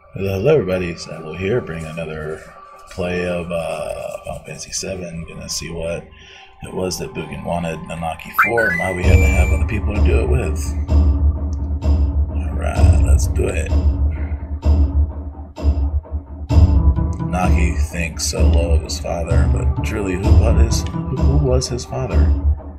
Hello everybody, Seto here, bring another play of Final Fantasy VII. Gonna see what it was that Bugin wanted Nanaki for and why we had to have other people to do it with. Alright, let's do it. Nanaki thinks so low of his father, but truly who was his father?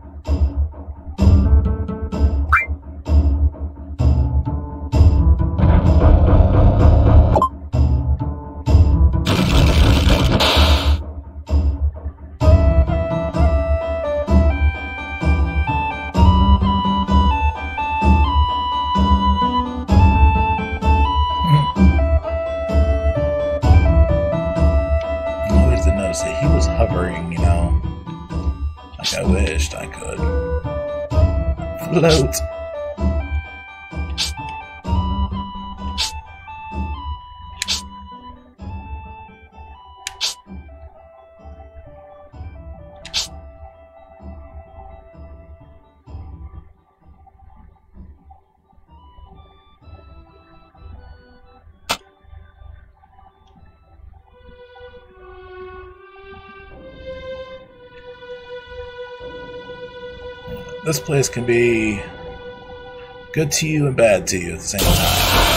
He was hovering, you know, like I wished I could float. This place can be good to you and bad to you at the same time.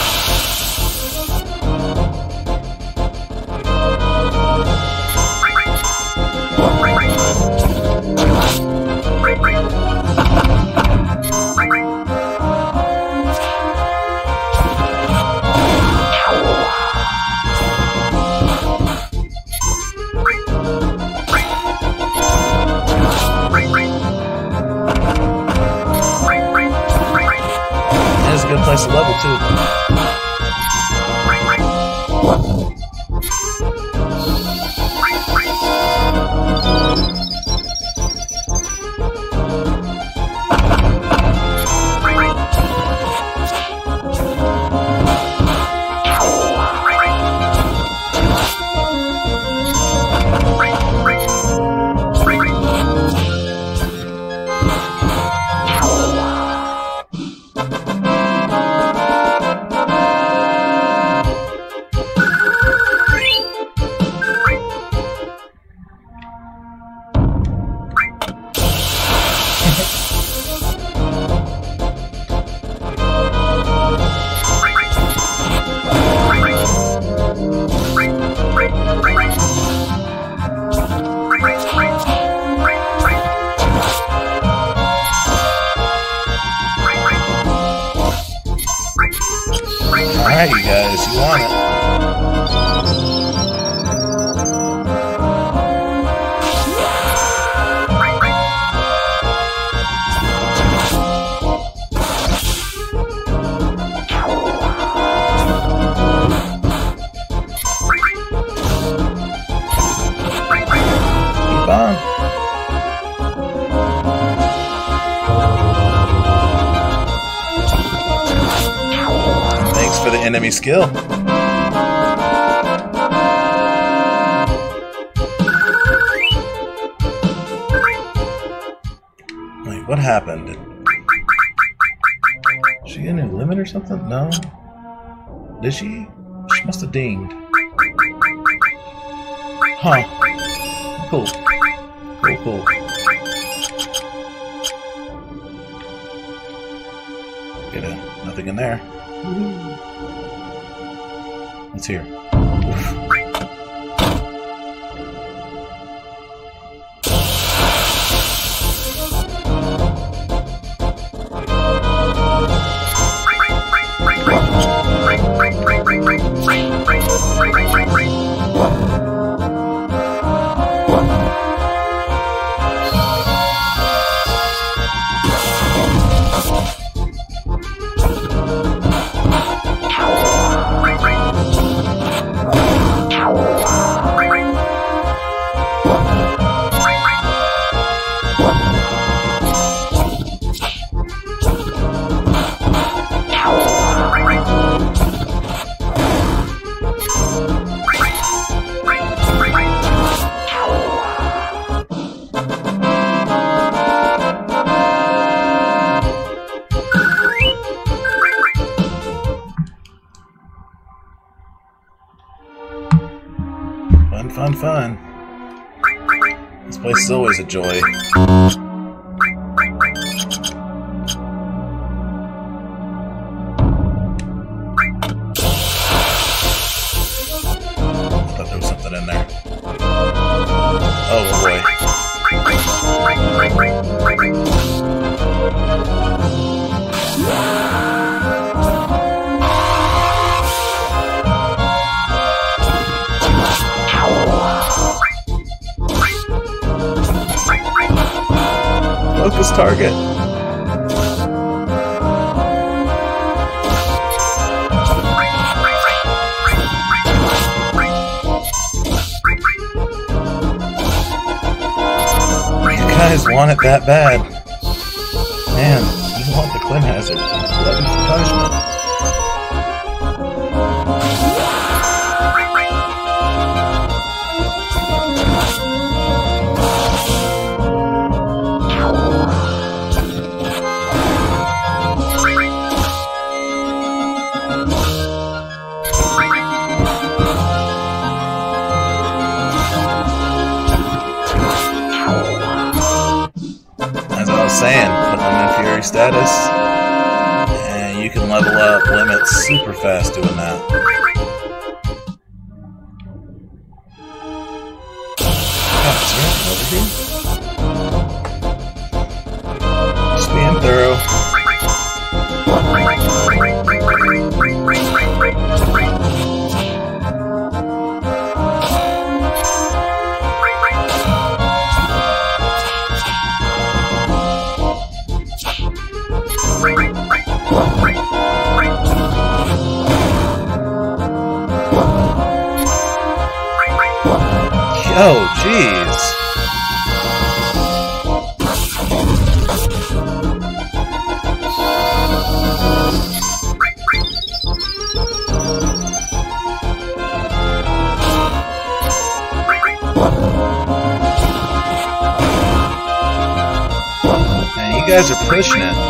It's a good place to level too. Alright, you guys, you want it. Keep on. For the enemy skill. Wait, what happened? Did she get a new limit or something? No? Did she? She must have dinged. Huh. Cool. Cool. Get it. Nothing in there. What's here? Fun, fun, fun. This place is always a joy. In there. Oh boy. Focus target. You guys want it that bad. Man, you want the Clem Hazard. Glutton for punishment. Saying, put them in Fury status, and you can level up limits super fast doing that. Oh, is there anything over here? Just being thorough. Oh, jeez. Man, you guys are pushing it.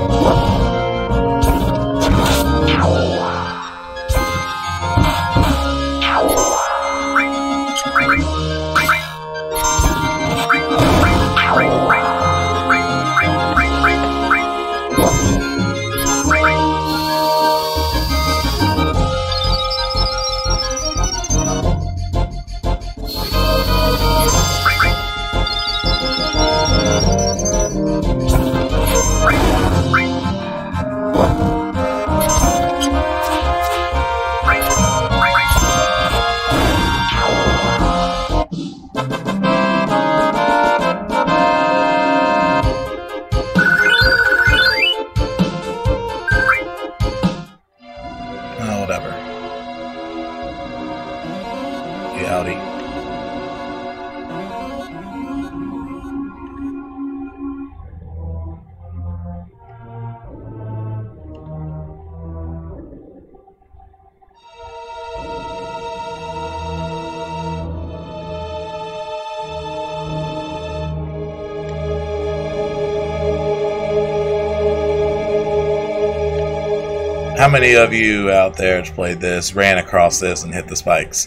How many of you out there that's played this ran across this and hit the spikes?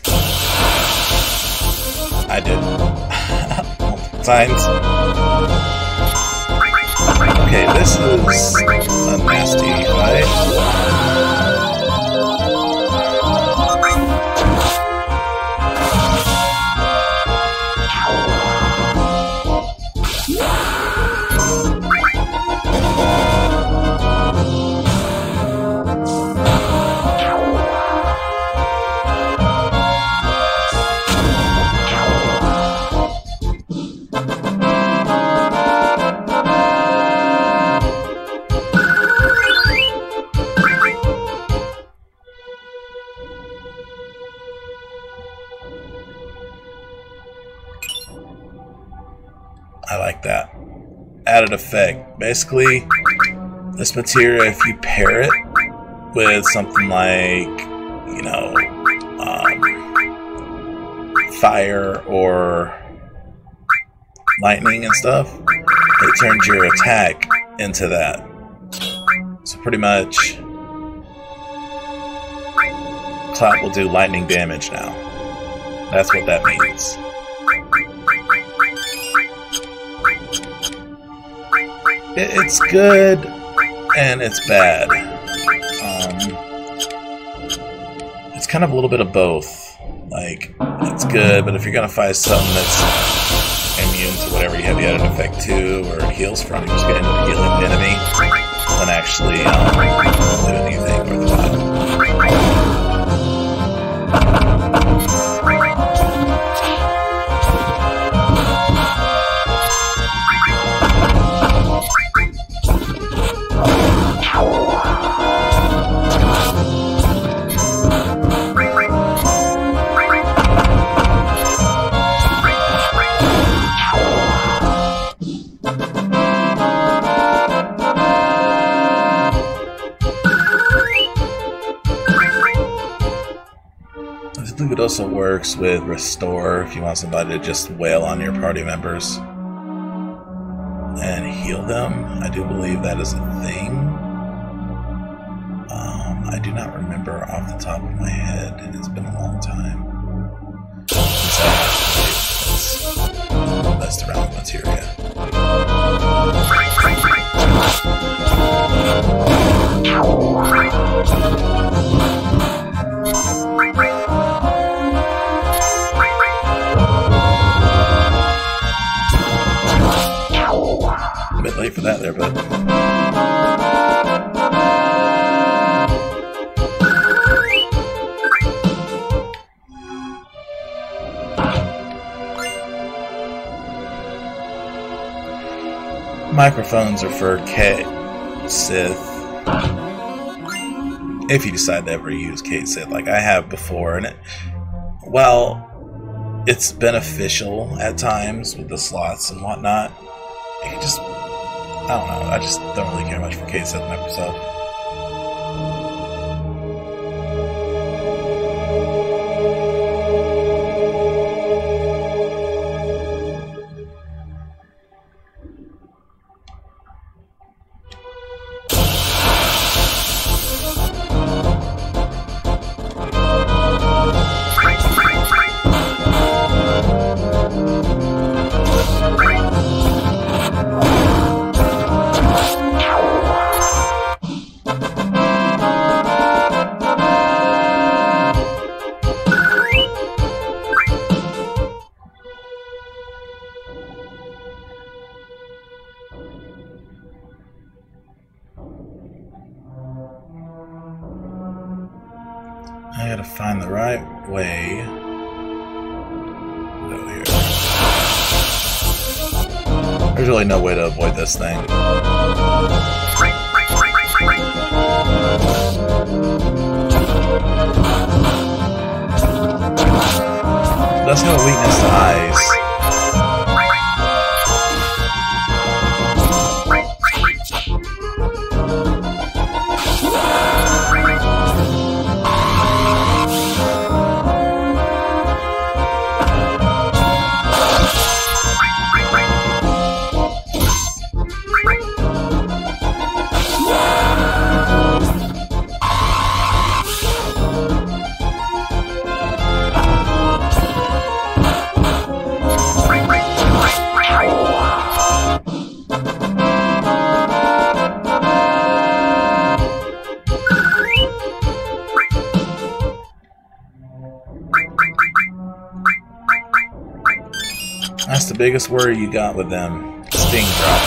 I did. Multiple times. Okay, this is a nasty fight. I like that. Added effect. Basically, this materia, if you pair it with something like, you know, fire or lightning and stuff, it turns your attack into that. So pretty much, Cloud will do lightning damage now. That's what that means. It's good and it's bad. It's kind of a little bit of both. Like, it's good, but if you're gonna fight something that's immune to whatever you have the added effect to, or it heals from, you just get into the healing the enemy, than actually do anything worthwhile. I believe it also works with Restore if you want somebody to just wail on your party members and heal them. I do believe that is a thing. I do not remember off the top of my head, and it's been a long time since I messed around with materia. A bit late for that there, bud. Microphones are for Kate Sith. If you decide to ever use Kate Sith, like I have before, and it's beneficial at times with the slots and whatnot. I don't know, I just don't really care much for Kate Sith myself. I gotta find the right way. Go here. There's really no way to avoid this thing. Does have a weakness to eyes. That's the biggest worry you got with them. Sting drop.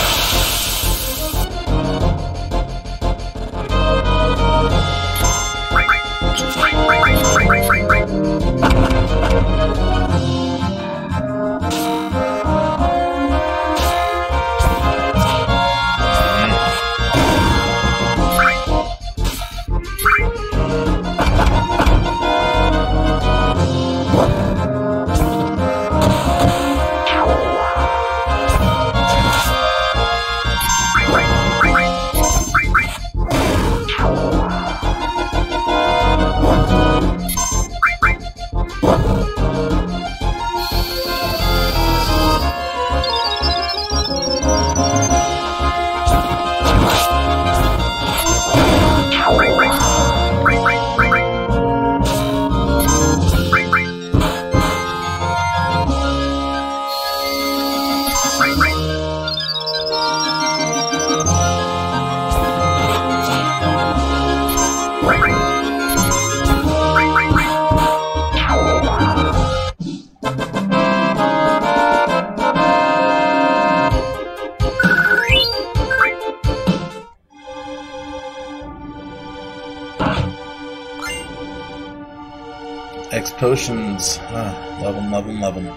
X potions. Love them, love them, love them.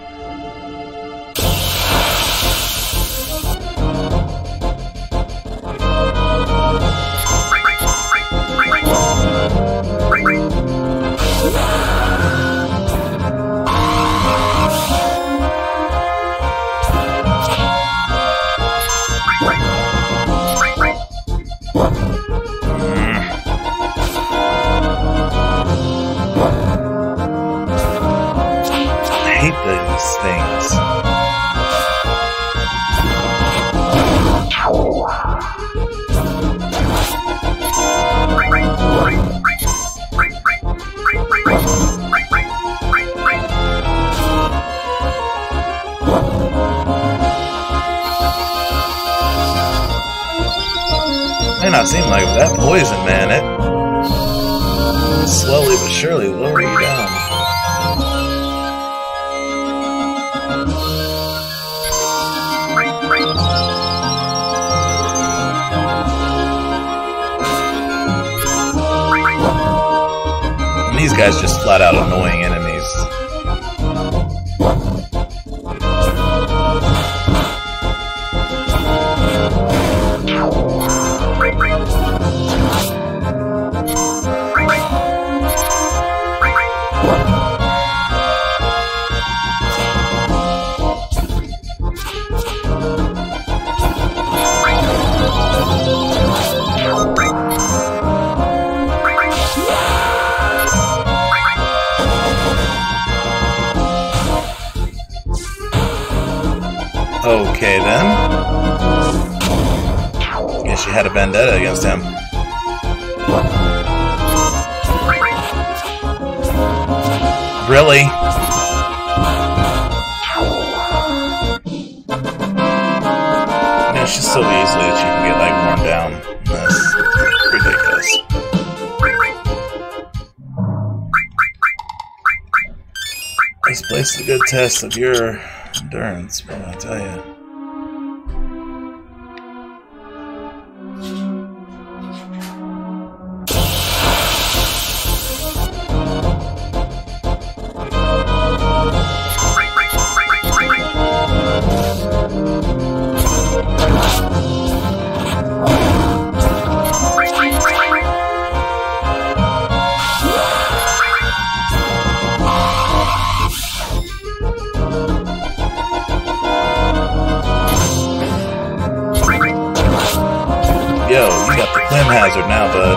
May not seem like it, that poison, man, it slowly but surely lower you down. And these guys just flat out annoying enemies. Okay then. Guess she had a vendetta against him. Really? Yeah, she's so easily that you can get like worn down. That's ridiculous. This place is a good test of your endurance, what do I tell you? Yo, you got the Clem hazard now, bud.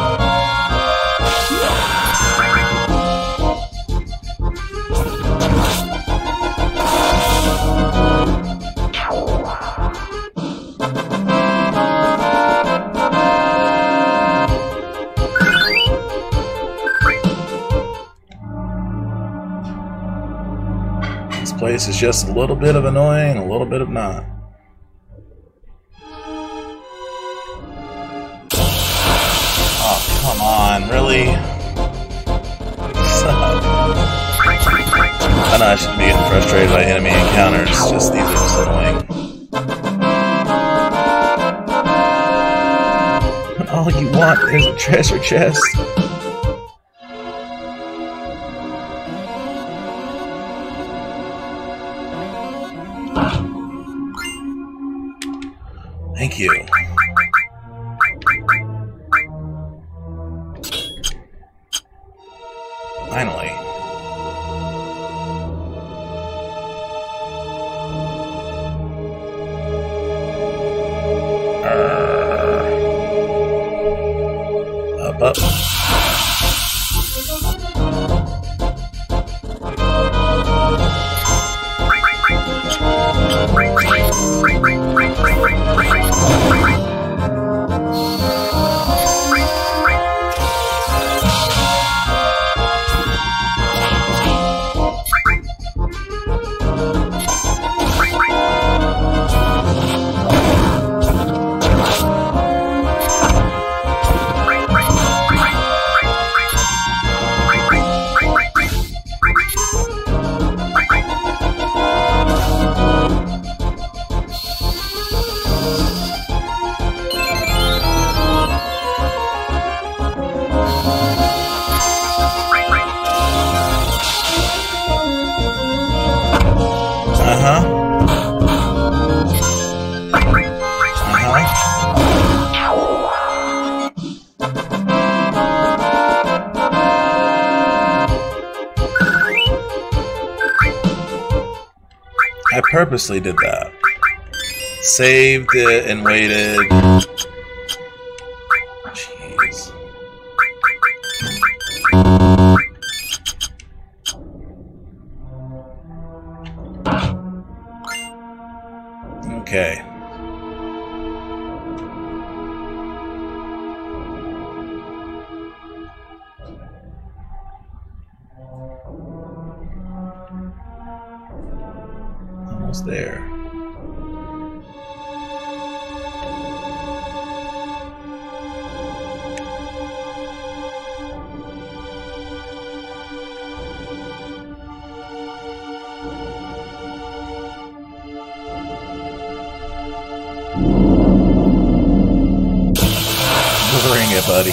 This place is just a little bit of annoying, a little bit of not. Come on, really? I know I shouldn't be getting frustrated by enemy encounters, just these are just annoying. When all you want is a treasure chest. Thank you. Finally. Up. purposely did that. Saved it and waited. Jeez. Okay. Almost there. Bring it, buddy.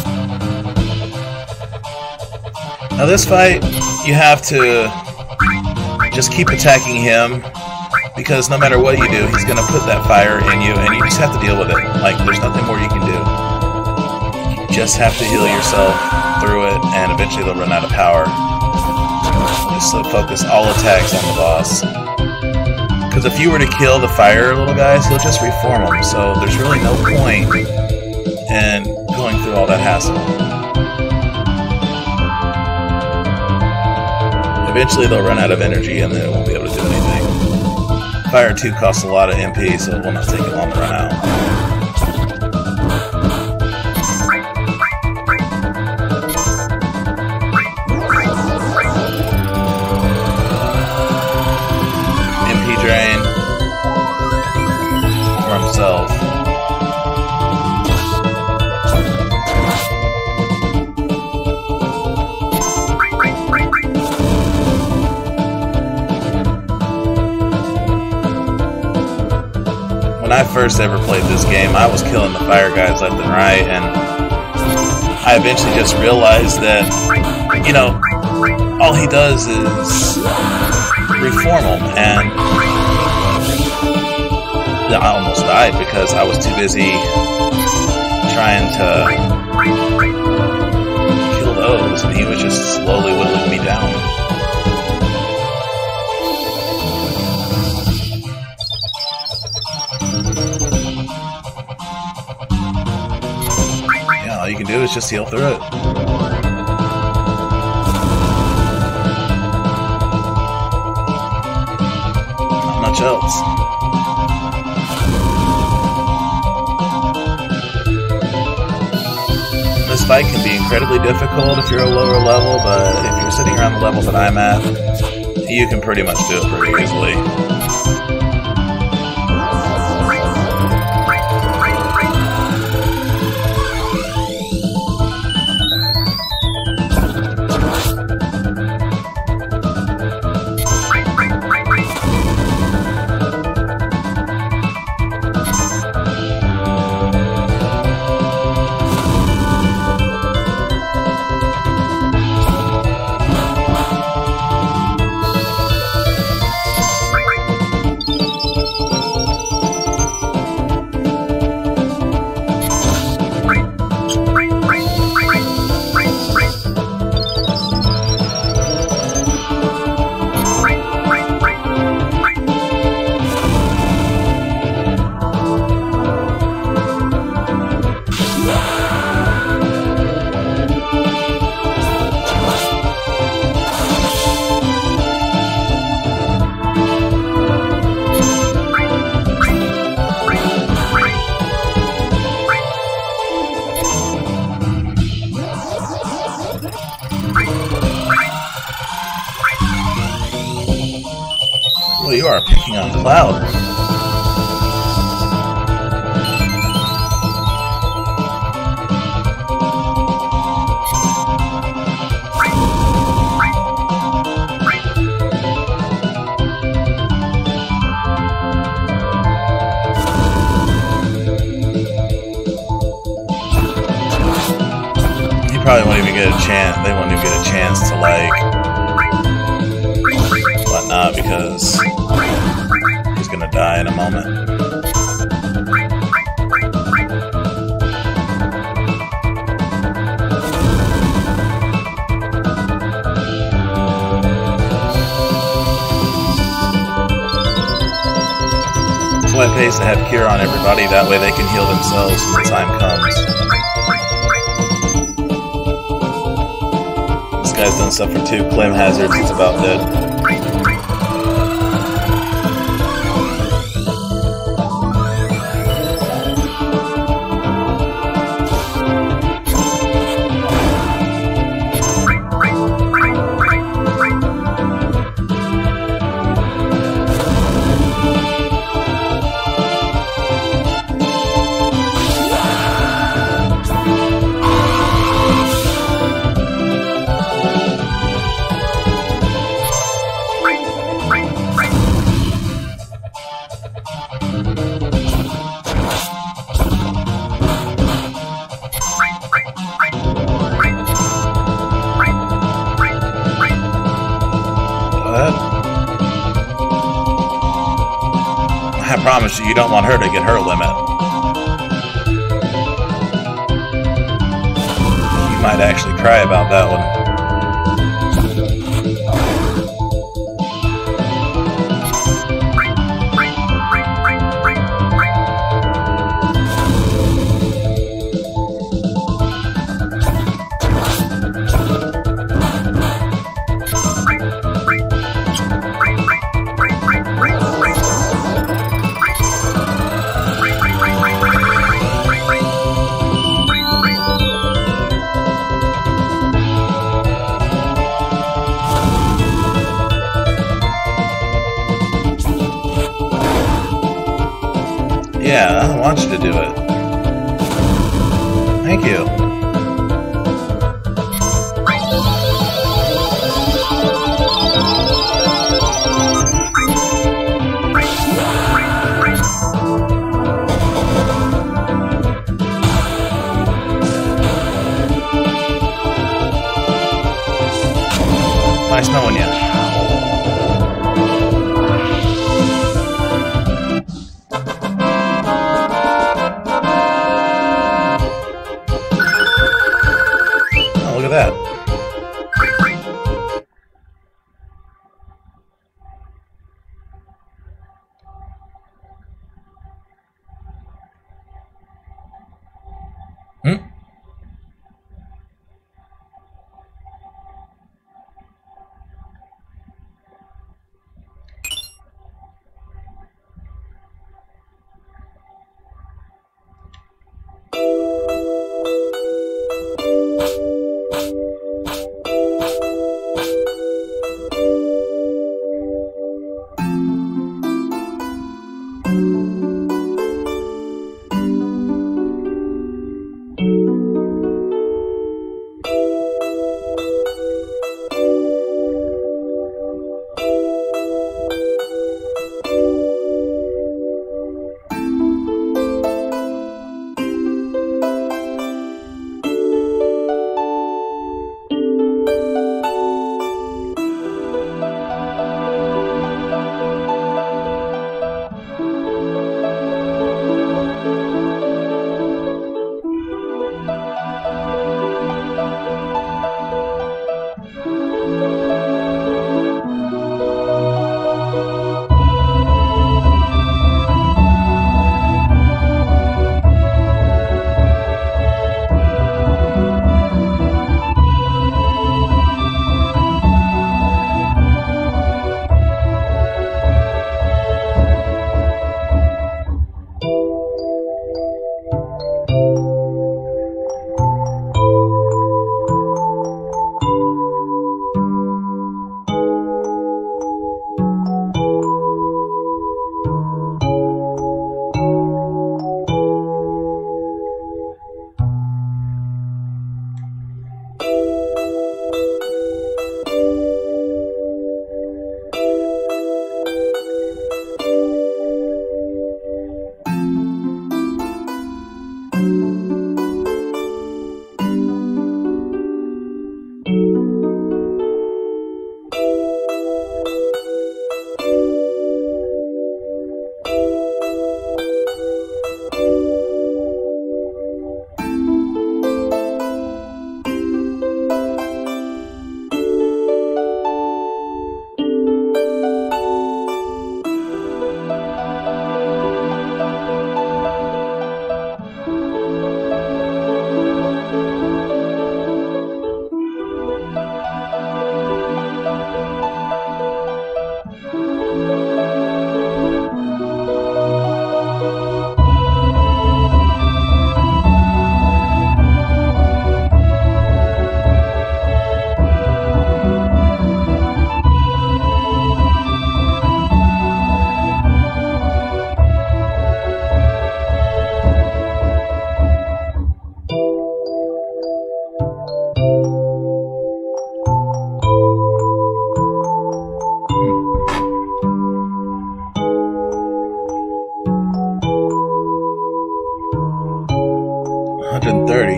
Now this fight, you have to just keep attacking him, because no matter what you do, he's going to put that fire in you, and you just have to deal with it. Like, there's nothing more you can do. You just have to heal yourself through it, and eventually they'll run out of power. Just so focus all attacks on the boss. Because if you were to kill the fire little guys, he'll just reform them, so there's really no point in going through all that hassle. Eventually they'll run out of energy and they won't be able to do anything. Fire 2 costs a lot of MP, so it will not take it long to run out. MP drain for himself. When I first ever played this game, I was killing the fire guys left and right, and I eventually just realized that, you know, all he does is reform them, and I almost died because I was too busy trying to kill those, and he was just slowly whittling me down. All you can do is just heal through it. Not much else. This fight can be incredibly difficult if you're a lower level, but if you're sitting around the level that I'm at, you can pretty much do it pretty easily. Well, you are picking on Cloud. He probably won't even get a chance. They won't even get a chance to, like, whatnot, because he's gonna die in a moment. why it pays to have cure on everybody. That way they can heal themselves when the time comes. This guy's done suffer 2 claim hazards. He's about dead. I promise you, you don't want her to get her limit. You might actually cry about that one. Yeah, I want you to do it. Thank you. Nice knowing you. Look at that.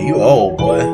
You old, boy.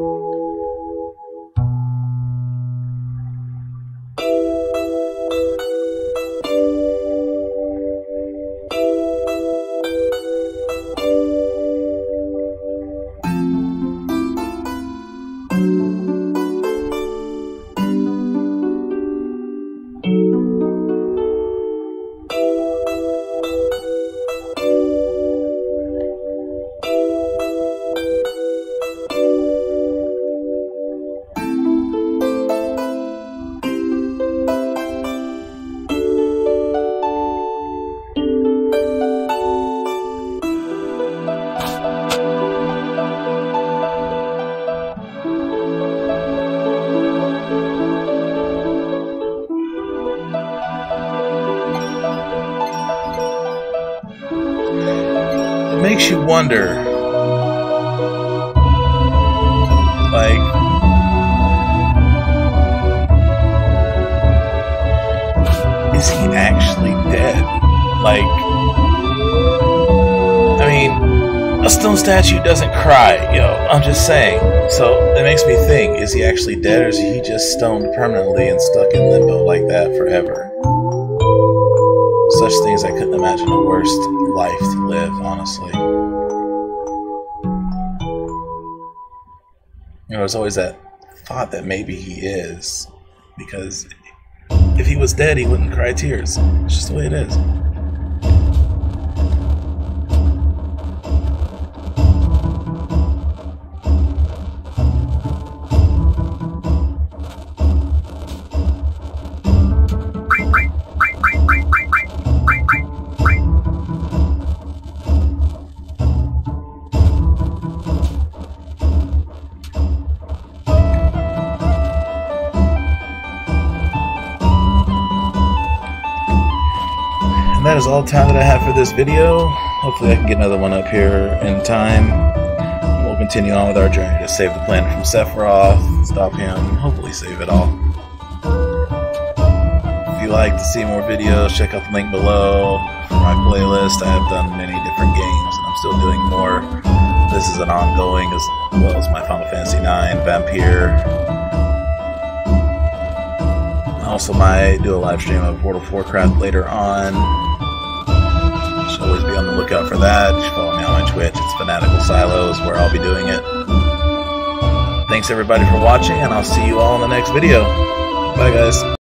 Makes you wonder, like, is he actually dead? Like, I mean, a stone statue doesn't cry, yo, I'm just saying. So it makes me think, is he actually dead, or is he just stoned permanently and stuck in limbo like that forever? Such things, I couldn't imagine a worse life to live, honestly. You know, there's always that thought that maybe he is, because if he was dead, he wouldn't cry tears. It's just the way it is. That is all the time that I have for this video. Hopefully I can get another one up here in time. We'll continue on with our journey to save the planet from Sephiroth, stop him, hopefully save it all. If you like to see more videos, check out the link below for my playlist. I have done many different games and I'm still doing more. This is an ongoing, as well as my Final Fantasy IX, Vampire. I also might do a live stream of World of Warcraft later on. Should always be on the lookout for that. You should follow me on my Twitch. It's Fanatical Silos, where I'll be doing it. Thanks everybody for watching, and I'll see you all in the next video. Bye guys.